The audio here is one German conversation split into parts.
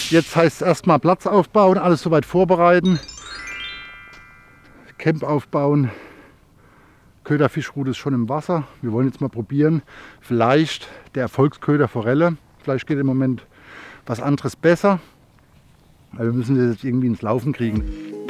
Jetzt heißt es erstmal Platz aufbauen, alles soweit vorbereiten, Camp aufbauen. Köderfischrute ist schon im Wasser. Wir wollen jetzt mal probieren, vielleicht der Erfolgsköder Forelle. Vielleicht geht im Moment was anderes besser. Aber wir müssen das jetzt irgendwie ins Laufen kriegen.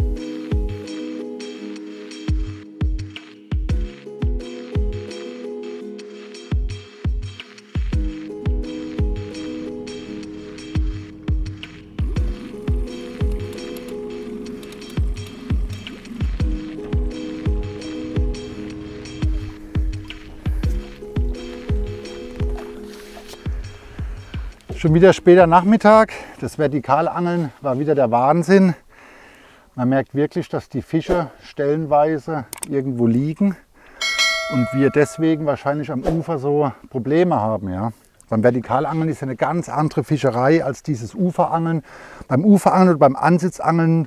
Schon wieder später Nachmittag. Das Vertikalangeln war wieder der Wahnsinn. Man merkt wirklich, dass die Fische stellenweise irgendwo liegen und wir deswegen wahrscheinlich am Ufer so Probleme haben. Ja. Beim Vertikalangeln ist ja eine ganz andere Fischerei als dieses Uferangeln. Beim Uferangeln oder beim Ansitzangeln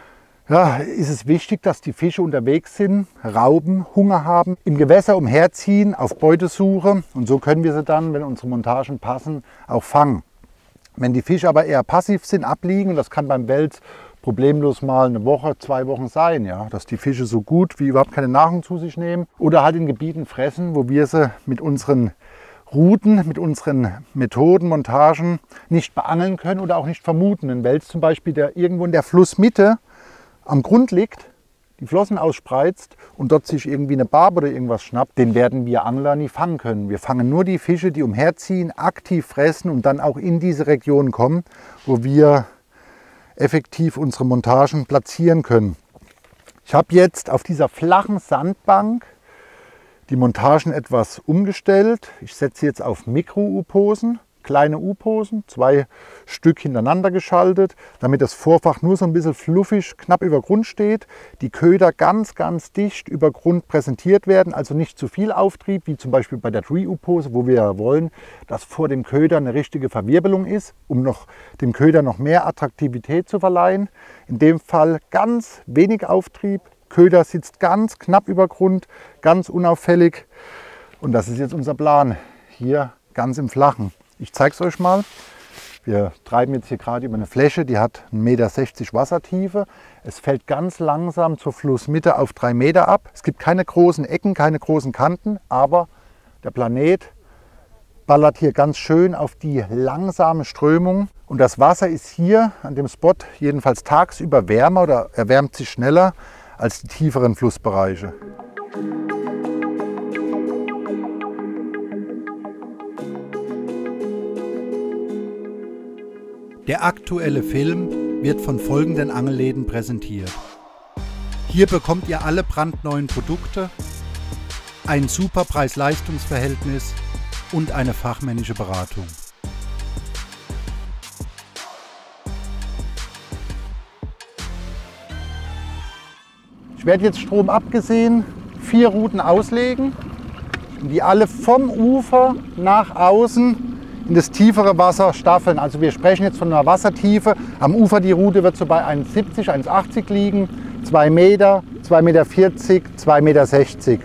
ist es wichtig, dass die Fische unterwegs sind, rauben, Hunger haben, im Gewässer umherziehen, auf Beutesuche und so können wir sie dann, wenn unsere Montagen passen, auch fangen. Wenn die Fische aber eher passiv sind, abliegen, und das kann beim Wels problemlos mal eine Woche, 2 Wochen sein, ja, dass die Fische so gut wie überhaupt keine Nahrung zu sich nehmen oder halt in Gebieten fressen, wo wir sie mit unseren Routen, mit unseren Methoden, Montagen nicht beangeln können oder auch nicht vermuten. Ein Wels zum Beispiel, der irgendwo in der Flussmitte am Grund liegt, die Flossen ausspreizt und dort sich irgendwie eine Barbe oder irgendwas schnappt, den werden wir Angler nie fangen können. Wir fangen nur die Fische, die umherziehen, aktiv fressen und dann auch in diese Region kommen, wo wir effektiv unsere Montagen platzieren können. Ich habe jetzt auf dieser flachen Sandbank die Montagen etwas umgestellt. Ich setze jetzt auf Mikro-U-Posen. Kleine U-Posen, 2 Stück hintereinander geschaltet, damit das Vorfach nur so ein bisschen fluffig knapp über Grund steht. Die Köder ganz, ganz dicht über Grund präsentiert werden, also nicht zu viel Auftrieb, wie zum Beispiel bei der Tree-U-Pose, wo wir ja wollen, dass vor dem Köder eine richtige Verwirbelung ist, um dem Köder noch mehr Attraktivität zu verleihen. In dem Fall ganz wenig Auftrieb, Köder sitzt ganz knapp über Grund, ganz unauffällig und das ist jetzt unser Plan, hier ganz im Flachen. Ich zeige es euch mal. Wir treiben jetzt hier gerade über eine Fläche, die hat 1,60 Meter Wassertiefe. Es fällt ganz langsam zur Flussmitte auf 3 Meter ab. Es gibt keine großen Ecken, keine großen Kanten, aber der Planet ballert hier ganz schön auf die langsame Strömung. Und das Wasser ist hier an dem Spot jedenfalls tagsüber wärmer oder erwärmt sich schneller als die tieferen Flussbereiche. Der aktuelle Film wird von folgenden Angelläden präsentiert. Hier bekommt ihr alle brandneuen Produkte, ein super Preis-Leistungs-Verhältnis und eine fachmännische Beratung. Ich werde jetzt stromab gesehen 4 Routen auslegen, die alle vom Ufer nach außen in das tiefere Wasser staffeln. Also wir sprechen jetzt von einer Wassertiefe. Am Ufer die Route wird so bei 1,70, 1,80 liegen, 2 Meter, 2,40 Meter, 2,60 Meter.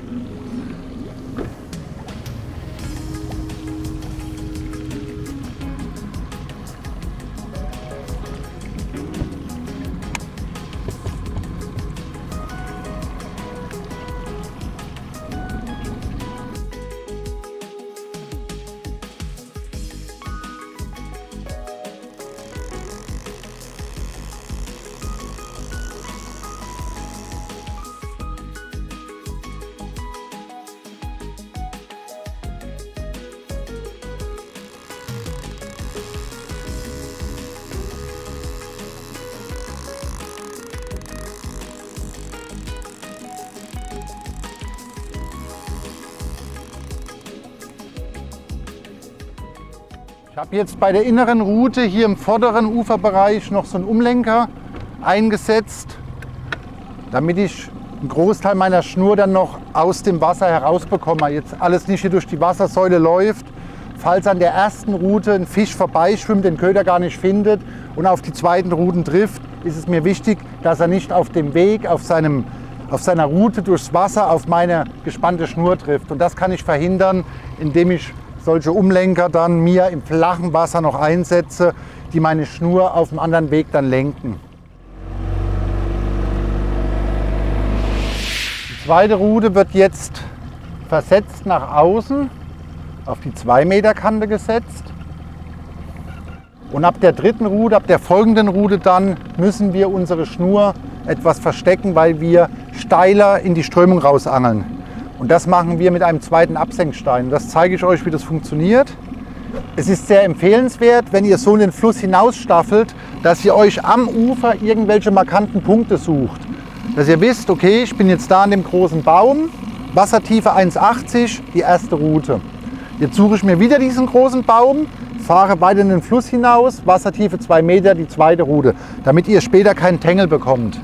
Ich habe jetzt bei der inneren Route hier im vorderen Uferbereich noch so einen Umlenker eingesetzt, damit ich einen Großteil meiner Schnur dann noch aus dem Wasser herausbekomme. Jetzt alles nicht hier durch die Wassersäule läuft. Falls an der ersten Route ein Fisch vorbeischwimmt, den Köder gar nicht findet und auf die zweiten Routen trifft, ist es mir wichtig, dass er nicht auf dem Weg, auf seiner Route durchs Wasser auf meine gespannte Schnur trifft. Und das kann ich verhindern, indem ich solche Umlenker dann mir im flachen Wasser noch einsetze, die meine Schnur auf einem anderen Weg dann lenken. Die zweite Rute wird jetzt versetzt nach außen, auf die 2 Meter Kante gesetzt. Und ab der dritten Rute, ab der folgenden Rute dann, müssen wir unsere Schnur etwas verstecken, weil wir steiler in die Strömung rausangeln. Und das machen wir mit einem zweiten Absenkstein. Das zeige ich euch, wie das funktioniert. Es ist sehr empfehlenswert, wenn ihr so in den Fluss hinausstaffelt, dass ihr euch am Ufer irgendwelche markanten Punkte sucht. Dass ihr wisst, okay, ich bin jetzt da an dem großen Baum, Wassertiefe 1,80, die erste Route. Jetzt suche ich mir wieder diesen großen Baum, fahre weiter in den Fluss hinaus, Wassertiefe 2 Meter, die zweite Route, damit ihr später keinen Tängel bekommt.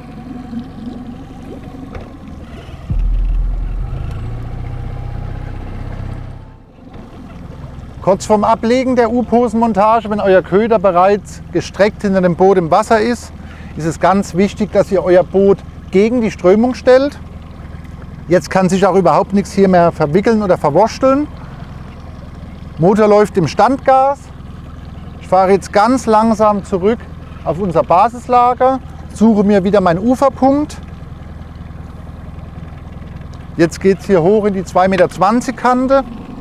Kurz vorm Ablegen der U-Posenmontage, wenn euer Köder bereits gestreckt hinter dem Boot im Wasser ist es ganz wichtig, dass ihr euer Boot gegen die Strömung stellt. Jetzt kann sich auch überhaupt nichts hier mehr verwickeln oder verwursteln. Motor läuft im Standgas. Ich fahre jetzt ganz langsam zurück auf unser Basislager, suche mir wieder meinen Uferpunkt. Jetzt geht es hier hoch in die 2,20 Meter Kante.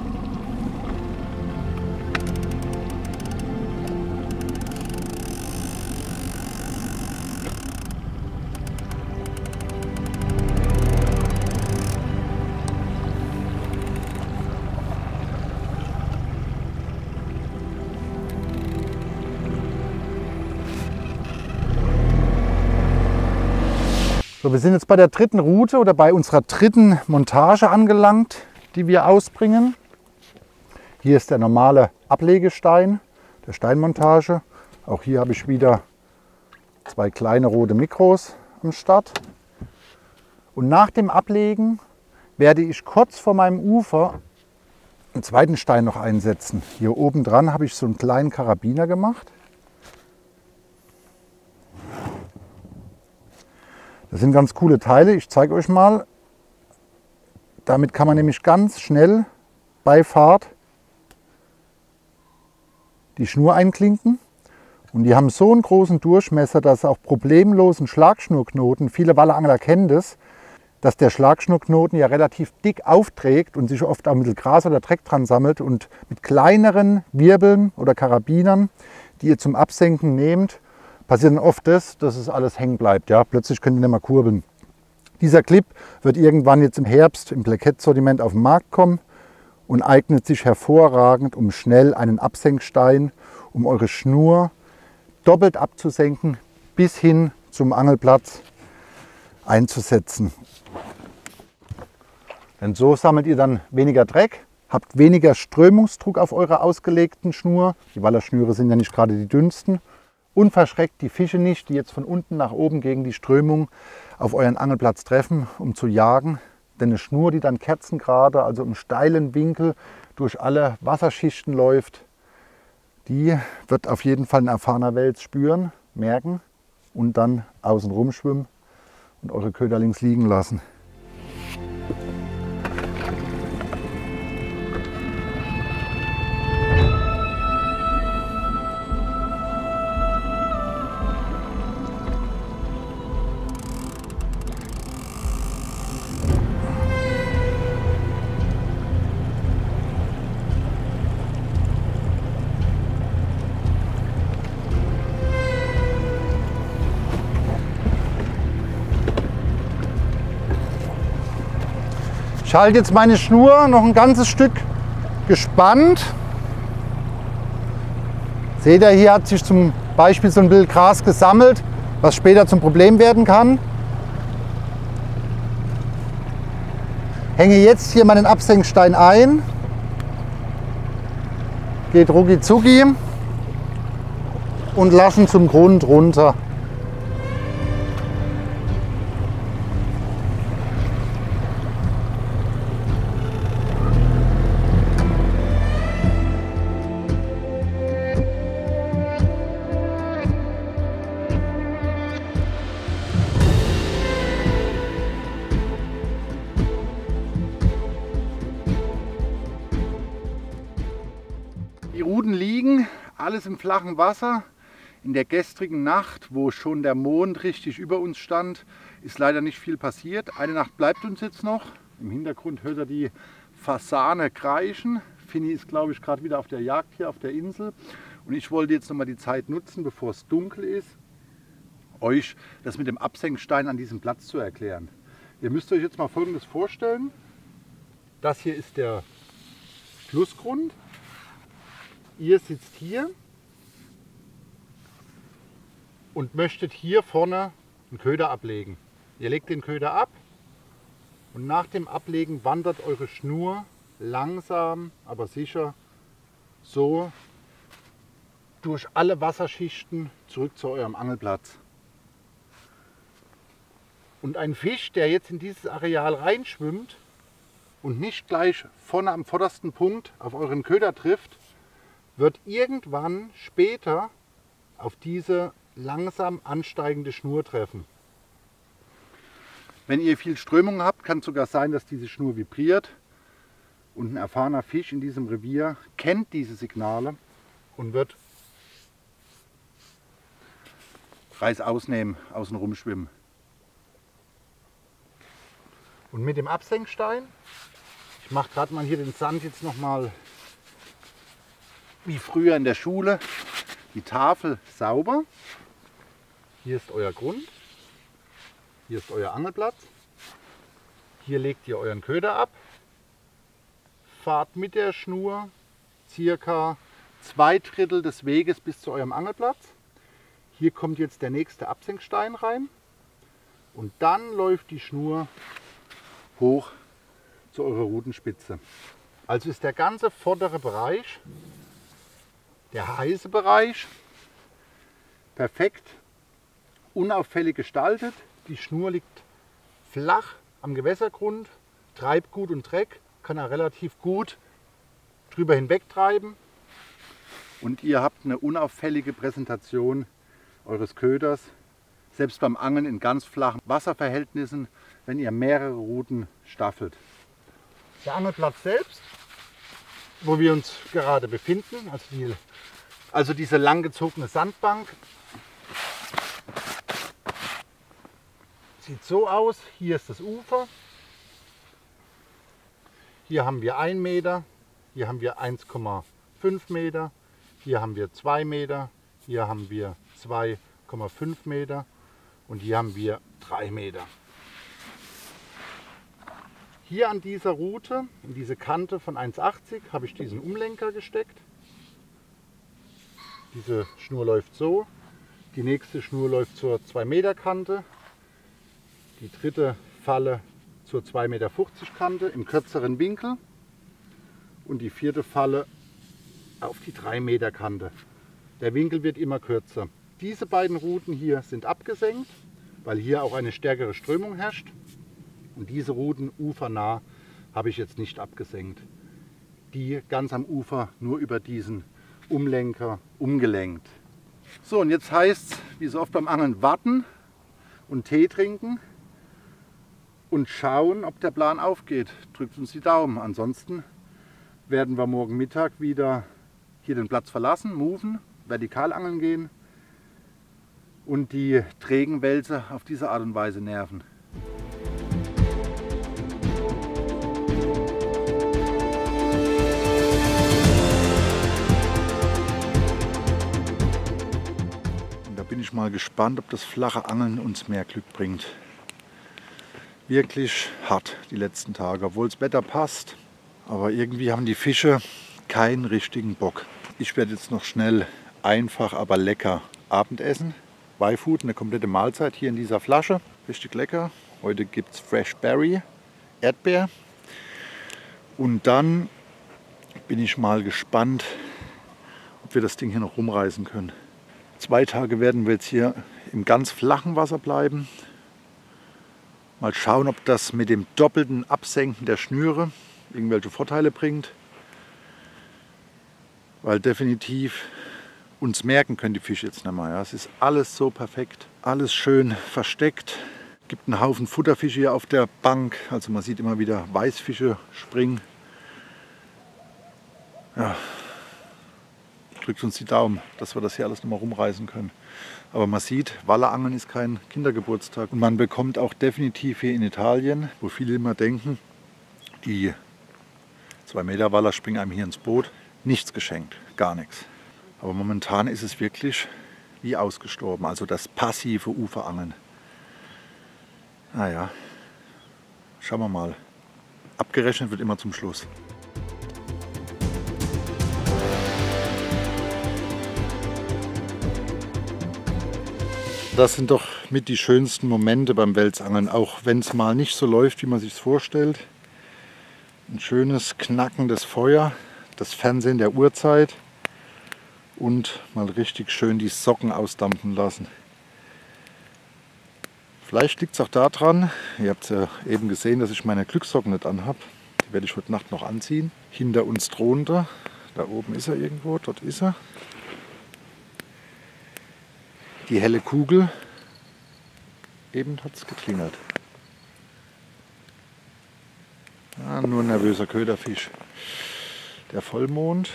So, wir sind jetzt bei der dritten Route oder bei unserer dritten Montage angelangt, die wir ausbringen. Hier ist der normale Ablegestein der Steinmontage. Auch hier habe ich wieder 2 kleine rote Mikros am Start. Und nach dem Ablegen werde ich kurz vor meinem Ufer einen zweiten Stein noch einsetzen. Hier oben dran habe ich so einen kleinen Karabiner gemacht. Das sind ganz coole Teile, ich zeige euch mal. Damit kann man nämlich ganz schnell bei Fahrt die Schnur einklinken. Und die haben so einen großen Durchmesser, dass auch problemlos ein Schlagschnurknoten, viele Wallerangler kennen das, dass der Schlagschnurknoten ja relativ dick aufträgt und sich oft auch mit Gras oder Dreck dran sammelt. Und mit kleineren Wirbeln oder Karabinern, die ihr zum Absenken nehmt, passiert dann oft das, dass es alles hängen bleibt. Ja? Plötzlich könnt ihr nicht mehr kurbeln. Dieser Clip wird irgendwann jetzt im Herbst im Blackhead-Sortiment auf den Markt kommen und eignet sich hervorragend, um schnell einen Absenkstein, um eure Schnur doppelt abzusenken, bis hin zum Angelplatz einzusetzen. Denn so sammelt ihr dann weniger Dreck, habt weniger Strömungsdruck auf eurer ausgelegten Schnur. Die Wallerschnüre sind ja nicht gerade die dünnsten. Und verschreckt die Fische nicht, die jetzt von unten nach oben gegen die Strömung auf euren Angelplatz treffen, um zu jagen. Denn eine Schnur, die dann kerzengerade, also im steilen Winkel durch alle Wasserschichten läuft, die wird auf jeden Fall ein erfahrener Wels spüren, merken und dann außen rumschwimmen und eure Köder links liegen lassen. Ich halte jetzt meine Schnur noch ein ganzes Stück gespannt. Seht ihr, hier hat sich zum Beispiel so ein bisschen Gras gesammelt, was später zum Problem werden kann. Hänge jetzt hier meinen Absenkstein ein. Geht rucki zucki und lassen zum Grund runter. Ruten liegen, alles im flachen Wasser. In der gestrigen Nacht, wo schon der Mond richtig über uns stand, ist leider nicht viel passiert. Eine Nacht bleibt uns jetzt noch. Im Hintergrund hört ihr die Fasane kreischen. Finny ist, glaube ich, gerade wieder auf der Jagd hier auf der Insel. Und ich wollte jetzt noch mal die Zeit nutzen, bevor es dunkel ist, euch das mit dem Absenkstein an diesem Platz zu erklären. Ihr müsst euch jetzt mal Folgendes vorstellen. Das hier ist der Flussgrund. Ihr sitzt hier und möchtet hier vorne einen Köder ablegen. Ihr legt den Köder ab und nach dem Ablegen wandert eure Schnur langsam, aber sicher so durch alle Wasserschichten zurück zu eurem Angelplatz. Und ein Fisch, der jetzt in dieses Areal reinschwimmt und nicht gleich vorne am vordersten Punkt auf euren Köder trifft, wird irgendwann später auf diese langsam ansteigende Schnur treffen. Wenn ihr viel Strömung habt, kann es sogar sein, dass diese Schnur vibriert. Und ein erfahrener Fisch in diesem Revier kennt diese Signale und wird Reißaus nehmen, außen rumschwimmen. Und mit dem Absenkstein, ich mache gerade mal hier den Sand jetzt nochmal wie früher in der Schule, die Tafel sauber. Hier ist euer Grund, hier ist euer Angelplatz, hier legt ihr euren Köder ab, fahrt mit der Schnur circa 2/3 des Weges bis zu eurem Angelplatz. Hier kommt jetzt der nächste Absenkstein rein und dann läuft die Schnur hoch zu eurer Rutenspitze. Also ist der ganze vordere Bereich, der heiße Bereich, perfekt unauffällig gestaltet. Die Schnur liegt flach am Gewässergrund, Treibgut und Dreck kann er relativ gut drüber hinweg treiben. Und ihr habt eine unauffällige Präsentation eures Köders, selbst beim Angeln in ganz flachen Wasserverhältnissen, wenn ihr mehrere Ruten staffelt. Der Angelplatz selbst, wo wir uns gerade befinden, also diese langgezogene Sandbank, sieht so aus. Hier ist das Ufer. Hier haben wir 1 Meter, hier haben wir 1,5 Meter, hier haben wir 2 Meter, hier haben wir 2,5 Meter und hier haben wir 3 Meter. Hier an dieser Route, in diese Kante von 1,80, habe ich diesen Umlenker gesteckt. Diese Schnur läuft so, die nächste Schnur läuft zur 2 Meter Kante, die dritte Falle zur 2,50 Meter Kante im kürzeren Winkel und die vierte Falle auf die 3 Meter Kante. Der Winkel wird immer kürzer. Diese beiden Routen hier sind abgesenkt, weil hier auch eine stärkere Strömung herrscht. Und diese Routen ufernah habe ich jetzt nicht abgesenkt. Die ganz am Ufer nur über diesen Umlenker umgelenkt. So, und jetzt heißt es, wie so oft beim Angeln, warten und Tee trinken und schauen, ob der Plan aufgeht. Drückt uns die Daumen. Ansonsten werden wir morgen Mittag wieder hier den Platz verlassen, moven, vertikal angeln gehen und die trägen Wälse auf diese Art und Weise nerven. Und da bin ich mal gespannt, ob das flache Angeln uns mehr Glück bringt. Wirklich hart die letzten Tage, obwohl das Wetter passt. Aber irgendwie haben die Fische keinen richtigen Bock. Ich werde jetzt noch schnell einfach, aber lecker Abendessen. Beifood, eine komplette Mahlzeit hier in dieser Flasche. Richtig lecker. Heute gibt es Fresh Berry, Erdbeer. Und dann bin ich mal gespannt, ob wir das Ding hier noch rumreißen können. 2 Tage werden wir jetzt hier im ganz flachen Wasser bleiben. Mal schauen, ob das mit dem doppelten Absenken der Schnüre irgendwelche Vorteile bringt. Weil definitiv uns merken können die Fische jetzt nicht mehr. Ja. Es ist alles so perfekt, alles schön versteckt. Es gibt einen Haufen Futterfische hier auf der Bank. Also man sieht immer wieder Weißfische springen. Ja. drückt uns die Daumen, dass wir das hier alles nochmal rumreißen können. Aber man sieht, Wallerangeln ist kein Kindergeburtstag. Und man bekommt auch definitiv hier in Italien, wo viele immer denken, die 2 Meter Waller springen einem hier ins Boot, nichts geschenkt, gar nichts. Aber momentan ist es wirklich wie ausgestorben, also das passive Uferangeln. Naja, schauen wir mal. Abgerechnet wird immer zum Schluss. Das sind doch mit die schönsten Momente beim Welsangeln, auch wenn es mal nicht so läuft, wie man sich es vorstellt. Ein schönes knackendes Feuer, das Fernsehen der Uhrzeit und mal richtig schön die Socken ausdampfen lassen. Vielleicht liegt es auch daran, ihr habt ja eben gesehen, dass ich meine Glückssocken nicht anhabe. Die werde ich heute Nacht noch anziehen. Hinter uns drohender, da oben ist er irgendwo, dort ist er. Die helle Kugel, eben hat es geklingelt. Ah, nur ein nervöser Köderfisch. Der Vollmond.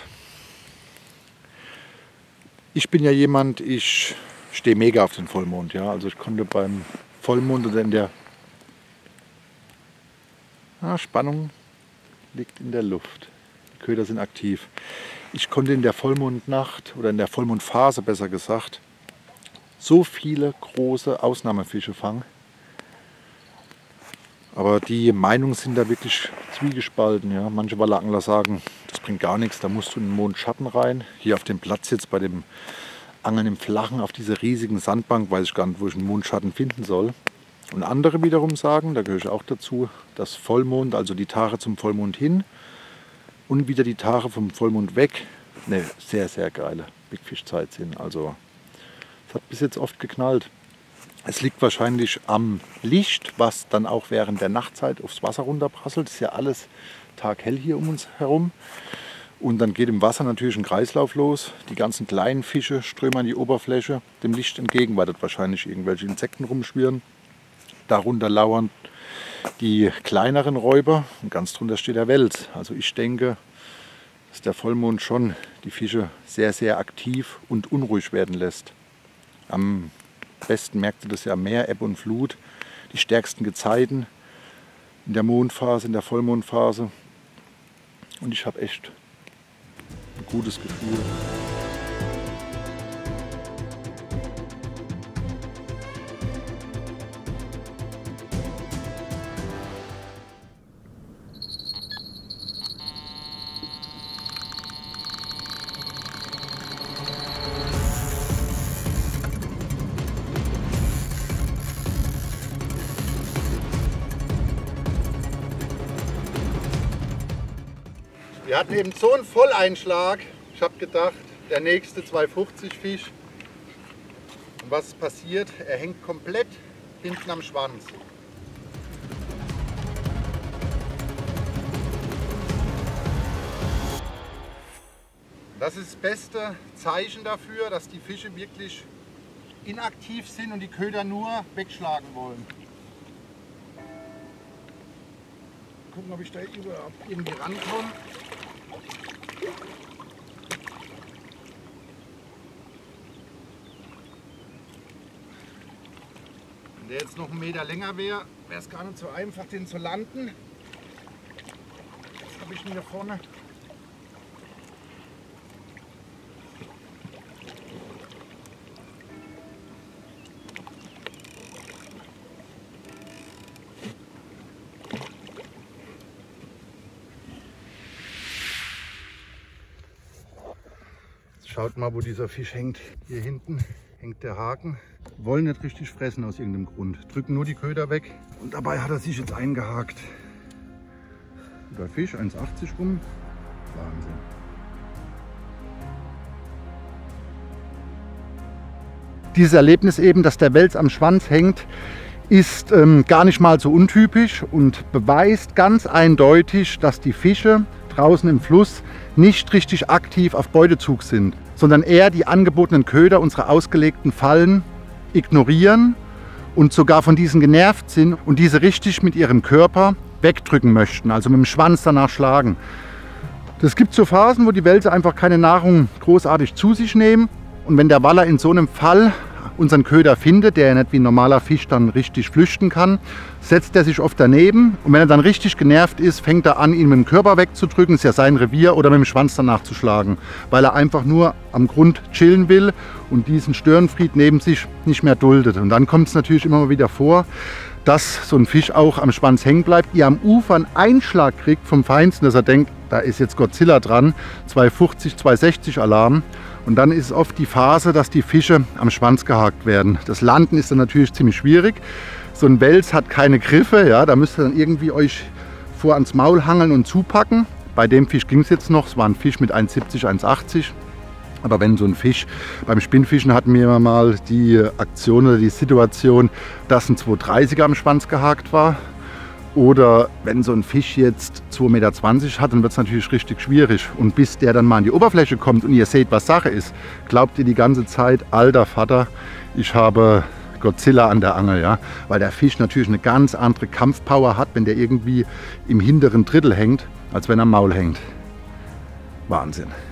Ich bin ja jemand, ich stehe mega auf den Vollmond. Ja? Also ich konnte beim Vollmond oder in der Spannung liegt in der Luft. Die Köder sind aktiv. Ich konnte in der Vollmondnacht oder in der Vollmondphase besser gesagt so viele große Ausnahmefische fangen. Aber die Meinungen sind da wirklich zwiegespalten. Ja. Manche Wallerangler sagen, das bringt gar nichts, da musst du in den Mondschatten rein. Hier auf dem Platz jetzt bei dem Angeln im Flachen auf dieser riesigen Sandbank weiß ich gar nicht, wo ich einen Mondschatten finden soll. Und andere wiederum sagen, da gehöre ich auch dazu, dass Vollmond, also die Tage zum Vollmond hin und wieder die Tage vom Vollmond weg, eine sehr, sehr geile Big Fish Zeit sind. Also es hat bis jetzt oft geknallt. Es liegt wahrscheinlich am Licht, was dann auch während der Nachtzeit aufs Wasser runterprasselt. Es ist ja alles taghell hier um uns herum. Und dann geht im Wasser natürlich ein Kreislauf los. Die ganzen kleinen Fische strömen an die Oberfläche dem Licht entgegen, weil dort wahrscheinlich irgendwelche Insekten rumschwirren. Darunter lauern die kleineren Räuber und ganz drunter steht der Wels. Also ich denke, dass der Vollmond schon die Fische sehr, sehr aktiv und unruhig werden lässt. Am besten merkt ihr das ja am Meer, Ebbe und Flut, die stärksten Gezeiten in der Mondphase, in der Vollmondphase. Und ich habe echt ein gutes Gefühl. Wir hatten eben so einen Volleinschlag. Ich habe gedacht, der nächste 250 Fisch. Und was ist passiert? Er hängt komplett hinten am Schwanz. Das ist das beste Zeichen dafür, dass die Fische wirklich inaktiv sind und die Köder nur wegschlagen wollen. Gucken, ob ich da irgendwie rankomme. Wenn der jetzt noch einen Meter länger wäre, wäre es gar nicht so einfach, den zu landen. Jetzt habe ich ihn hier vorne. Schaut mal, wo dieser Fisch hängt. Hier hinten hängt der Haken. Wollen nicht richtig fressen aus irgendeinem Grund. Drücken nur die Köder weg. Und dabei hat er sich jetzt eingehakt. Guter Fisch, 1,80 rum. Wahnsinn. Dieses Erlebnis eben, dass der Wels am Schwanz hängt, ist gar nicht mal so untypisch und beweist ganz eindeutig, dass die Fische draußen im Fluss nicht richtig aktiv auf Beutezug sind, sondern eher die angebotenen Köder unserer ausgelegten Fallen ignorieren und sogar von diesen genervt sind und diese richtig mit ihrem Körper wegdrücken möchten, also mit dem Schwanz danach schlagen. Es gibt so Phasen, wo die Welse einfach keine Nahrung großartig zu sich nehmen. Und wenn der Waller in so einem Fall unseren Köder findet, der ja nicht wie ein normaler Fisch dann richtig flüchten kann, setzt er sich oft daneben. Und wenn er dann richtig genervt ist, fängt er an, ihn mit dem Körper wegzudrücken, ist ja sein Revier, oder mit dem Schwanz danach zu schlagen, weil er einfach nur am Grund chillen will und diesen Störenfried neben sich nicht mehr duldet. Und dann kommt es natürlich immer mal wieder vor, dass so ein Fisch auch am Schwanz hängen bleibt, ihr am Ufer einen Einschlag kriegt vom Feinsten, dass er denkt, da ist jetzt Godzilla dran, 250, 260 Alarm. Und dann ist oft die Phase, dass die Fische am Schwanz gehakt werden. Das Landen ist dann natürlich ziemlich schwierig. So ein Wels hat keine Griffe, ja, da müsst ihr dann irgendwie euch vor ans Maul hangeln und zupacken. Bei dem Fisch ging es jetzt noch, es war ein Fisch mit 1,70, 1,80. Aber wenn so ein Fisch, beim Spinnfischen hatten wir mal die Aktion oder die Situation, dass ein 230er am Schwanz gehakt war. Oder wenn so ein Fisch jetzt 2,20 Meter hat, dann wird es natürlich richtig schwierig. Und bis der dann mal an die Oberfläche kommt und ihr seht, was Sache ist, glaubt ihr die ganze Zeit, alter Vater, ich habe Godzilla an der Angel. Ja? Weil der Fisch natürlich eine ganz andere Kampfpower hat, wenn der irgendwie im hinteren Drittel hängt, als wenn er am Maul hängt. Wahnsinn.